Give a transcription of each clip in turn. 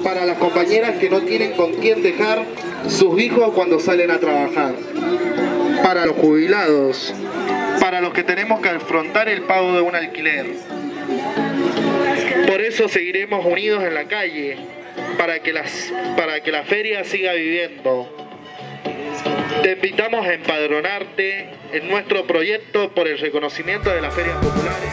para las compañeras que no tienen con quién dejar sus hijos cuando salen a trabajar, para los jubilados, para los que tenemos que afrontar el pago de un alquiler. Por eso seguiremos unidos en la calle, para que la feria siga viviendo. Te invitamos a empadronarte en nuestro proyecto por el reconocimiento de las ferias populares.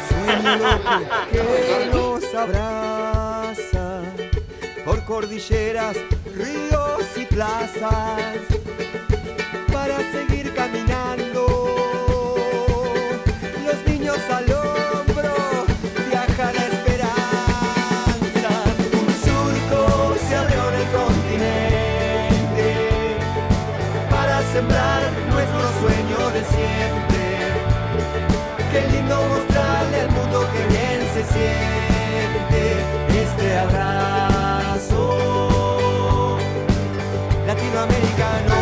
Nos abraza por cordilleras, ríos y plazas para seguir caminando. Los niños al hombro, viaja la esperanza. Un surco se abrió en el continente para sembrar nuestro sueño de siempre. Qué lindo mostrarle al mundo que bien se siente este abrazo latinoamericano.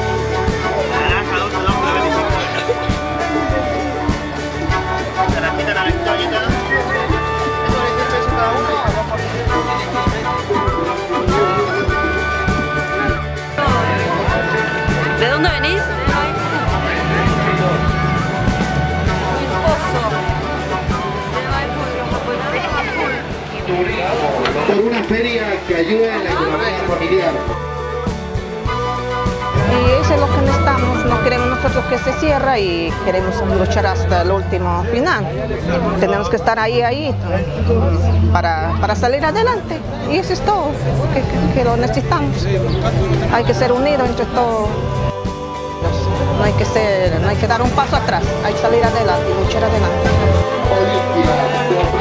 ¿De dónde venís? Por una feria que ayude en la economía familiar. Y eso es lo que necesitamos, no queremos nosotros que se cierre y queremos luchar hasta el último final. Tenemos que estar ahí para salir adelante y eso es todo, que lo necesitamos. Hay que ser unidos entre todos, no hay que dar un paso atrás, hay que salir adelante y luchar adelante.